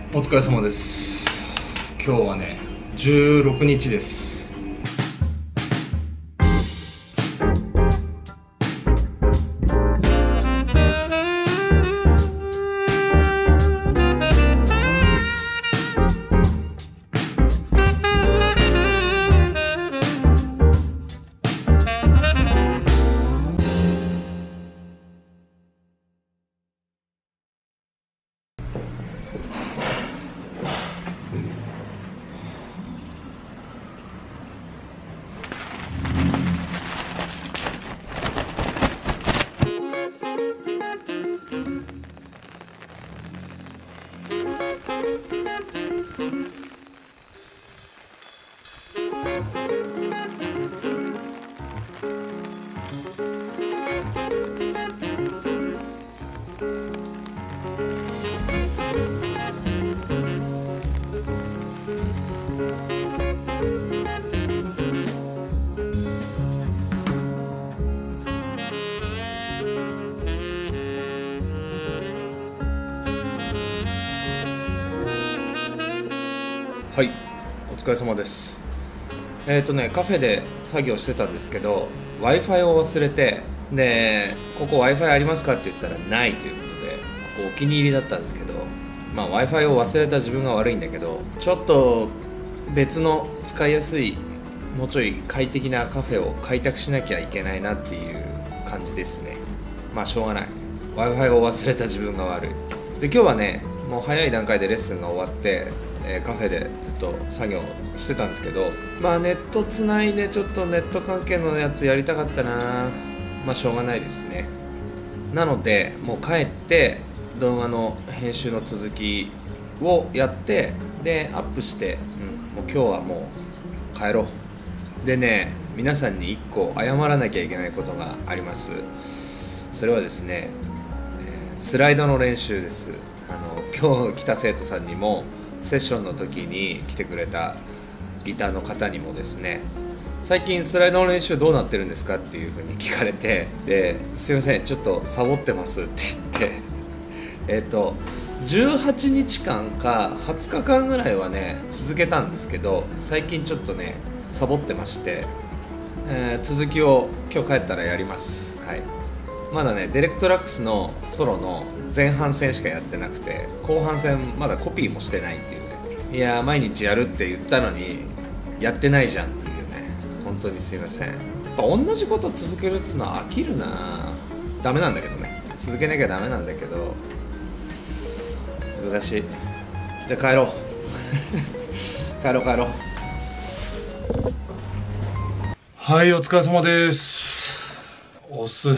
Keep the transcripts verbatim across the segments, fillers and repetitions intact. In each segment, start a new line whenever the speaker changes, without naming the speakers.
お疲れ様です。今日はねじゅうろくにちです。はい、お疲れ様です。えっとね、カフェで作業してたんですけど Wi-Fi を忘れて、でここ Wi-Fi ありますかって言ったらないということで、ここお気に入りだったんですけど、まあ、Wi-Fi を忘れた自分が悪いんだけど、ちょっと別の使いやすいもうちょい快適なカフェを開拓しなきゃいけないなっていう感じですね。まあしょうがない、 Wi-Fi を忘れた自分が悪い。で今日はねもう早い段階でレッスンが終わってカフェでずっと作業してたんですけど、まあネットつないでちょっとネット関係のやつやりたかったな。まあしょうがないですね。なのでもう帰って動画の編集の続きをやってでアップして、うん、もう今日はもう帰ろう。でね、皆さんにいっこ謝らなきゃいけないことがあります。それはですね、スライドの練習です。あの今日来た生徒さんにもセッションの時に来てくれたギターの方にもですね、最近スライドの練習どうなってるんですかっていう風に聞かれて、ですいませんちょっとサボってますって言ってえっとじゅうはちにちかんかはつかかんぐらいはね続けたんですけど、最近ちょっとねサボってまして、えー、続きを今日帰ったらやります。はい、まだねディレクトラックスのソロの前半戦しかやってなくて、後半戦まだコピーもしてないっていうね。いやー毎日やるって言ったのにやってないじゃんっていうね。本当にすいません。やっぱ同じこと続けるっつうのは飽きるな。ダメなんだけどね、続けなきゃダメなんだけど難しい。じゃあ帰ろう帰ろう帰ろう。はい、お疲れ様です。押す。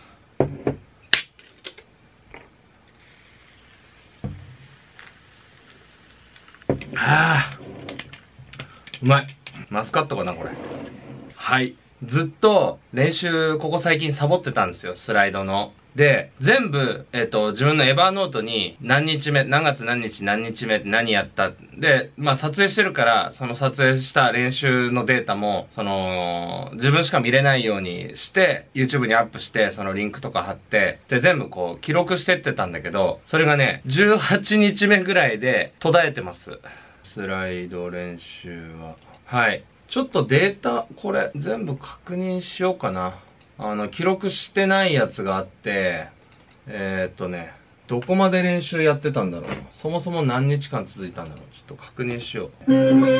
あーうまい。マスカットかなこれ。はい、ずっと練習ここ最近サボってたんですよ、スライドの。で全部、えっと、自分のエバーノートに何日目、何月何日何日目何やったで、まあ撮影してるから、その撮影した練習のデータもその自分しか見れないようにして YouTube にアップして、そのリンクとか貼って、で全部こう記録してってたんだけど、それがねじゅうはちにちめぐらいで途絶えてます。スライド練習は。はい、ちょっとデータこれ全部確認しようかな。あの記録してないやつがあって、えー、っとねどこまで練習やってたんだろう、そもそも何日間続いたんだろう、ちょっと確認しよう。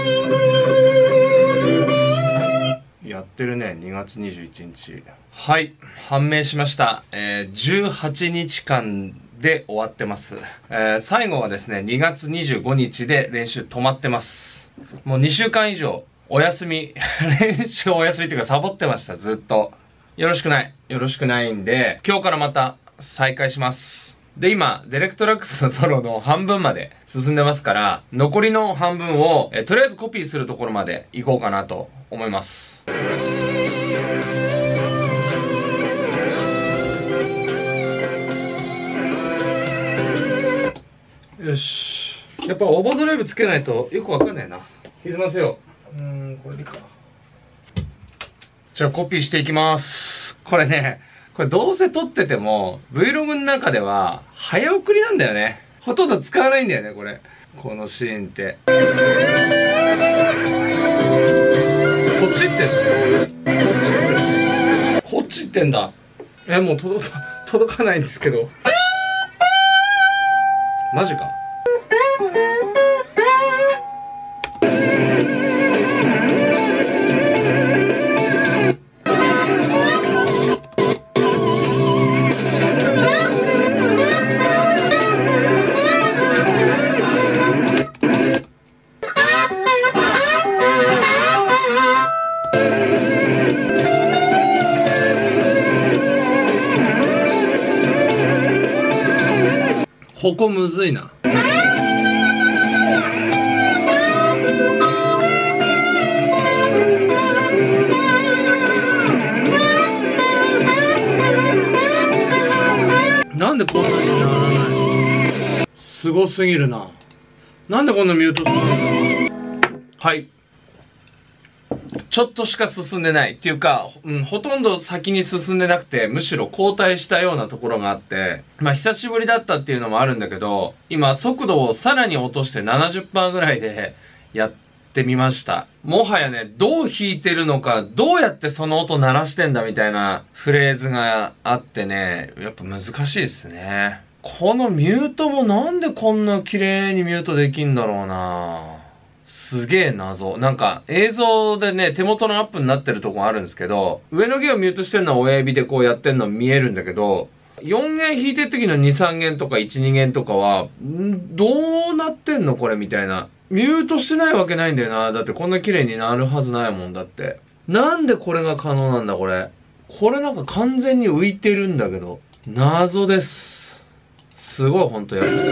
やってるね、にがつにじゅういちにち。はい、判明しました。えー、じゅうはちにちかんで終わってます。えー、最後はですねにがつにじゅうごにちで練習止まってます。もうにしゅうかん以上お休み練習お休みっていうかサボってました、ずっと。よろしくないよろしくないんで、今日からまた再開します。で今ディレクトラックスのソロの半分まで進んでますから、残りの半分をえとりあえずコピーするところまで行こうかなと思います。よし、やっぱオーバードライブつけないとよくわかんないな。歪ませよう。うーんこれでいいか。じゃあコピーしていきます。これね、これどうせ撮ってても Vlog の中では早送りなんだよね。ほとんど使わないんだよね、これ。 このシーンって。こっち行ってんの？こっち行ってんだ。え、もう届か、届かないんですけど。マジか。ここむずいな。なんでこんなにならないの？すごすぎるな。なんでこんなミュートするの？はい。ちょっとしか進んでないっていうか、うん、ほとんど先に進んでなくて、むしろ後退したようなところがあって、まあ久しぶりだったっていうのもあるんだけど、今速度をさらに落として ななじゅっパーセント ぐらいでやってみました。もはやね、どう弾いてるのか、どうやってその音鳴らしてんだみたいなフレーズがあってね、やっぱ難しいですね。このミュートもなんでこんな綺麗にミュートできんだろうな。すげえ謎。なんか映像でね、手元のアップになってるとこあるんですけど、上の弦をミュートしてるのは親指でこうやってんの見えるんだけど、よん弦弾いてる時のに、さん弦とかいち、に弦とかは、んどうなってんのこれみたいな。ミュートしてないわけないんだよな。だってこんな綺麗になるはずないもんだって。なんでこれが可能なんだこれ。これなんか完全に浮いてるんだけど。謎です。すごいほんとやるっす。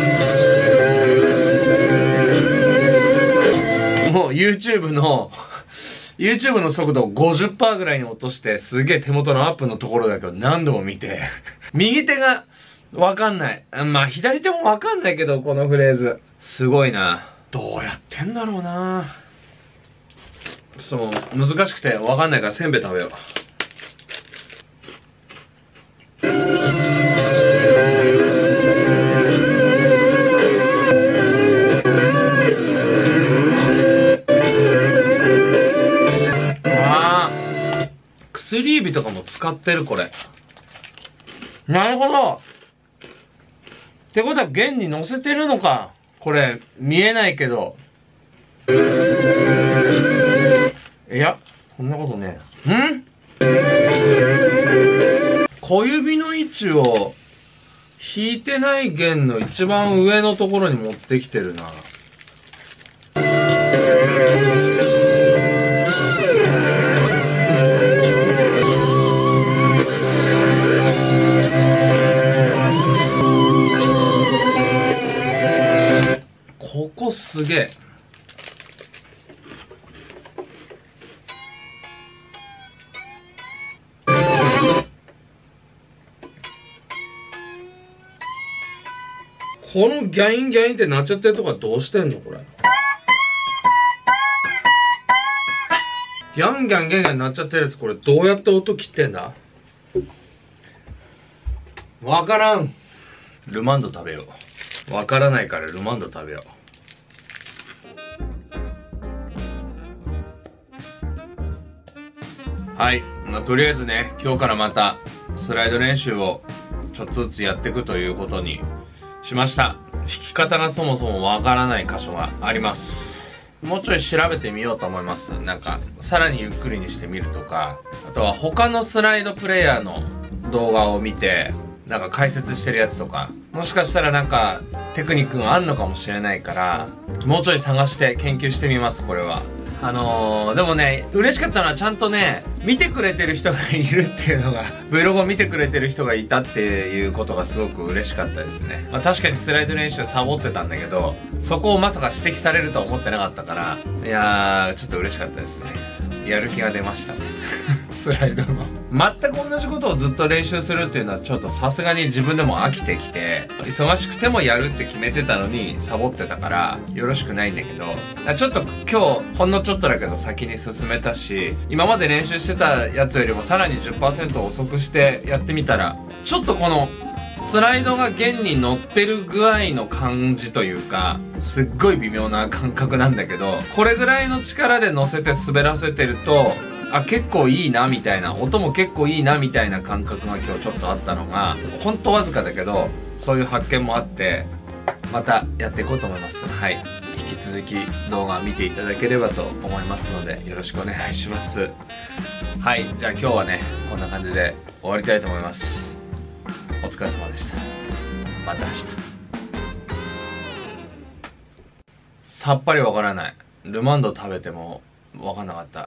もう YouTube の、YouTube の速度を ごじゅっパーセント ぐらいに落として、すげえ手元のアップのところだけど何度も見て、右手がわかんない。まあ左手もわかんないけど、このフレーズ。すごいな。どうやってんだろうな。ちょっともう難しくてわかんないからせんべい食べよう。薬指とかも使ってるこれ。なるほど。ってことは弦に乗せてるのか。これ見えないけど。いや、そんなことねえ。ん？小指の位置を弾いてない弦の一番上のところに持ってきてるな。ここすげえ。このギャインギャインってなっちゃってるとこはどうしてんのこれ。ギャンギャンギャンギャンなっちゃってるやつ、これどうやって音切ってんだ？わからん。ルマンド食べよう。わからないからルマンド食べよう。はい、まあ、とりあえずね、今日からまたスライド練習をちょっとずつやっていくということにしました。弾き方がそもそもわからない箇所があります。もうちょい調べてみようと思います。なんかさらにゆっくりにしてみるとか、あとは他のスライドプレイヤーの動画を見てなんか解説してるやつとか、もしかしたらなんかテクニックがあんのかもしれないから、もうちょい探して研究してみます。これはあのー、でもね、嬉しかったのはちゃんとね、見てくれてる人がいるっていうのが、Vlog を見てくれてる人がいたっていうことがすごく嬉しかったですね。まあ確かにスライド練習サボってたんだけど、そこをまさか指摘されるとは思ってなかったから、いやー、ちょっと嬉しかったですね。やる気が出ましたね。スライドの。全く同じことをずっと練習するっていうのはちょっとさすがに自分でも飽きてきて、忙しくてもやるって決めてたのにサボってたからよろしくないんだけど、ちょっと今日ほんのちょっとだけど先に進めたし、今まで練習してたやつよりもさらに じゅっパーセント 遅くしてやってみたら、ちょっとこの
スライドが弦に乗ってる具合の感じというか、すっごい微妙な感覚なんだけど、これぐらいの力で乗せて滑らせてると、あ、結構いいなみたいな、音も結構いいなみたいな感覚が今日ちょっとあったのが、ほんとわずかだけどそういう発見もあって、またやっていこうと思います。はい、引き続き動画見ていただければと思いますので、よろしくお願いします。はい、じゃあ今日はねこんな感じで終わりたいと思います。お疲れ様でした。また明日。さっぱりわからない。ルマンド食べてもわかんなかった。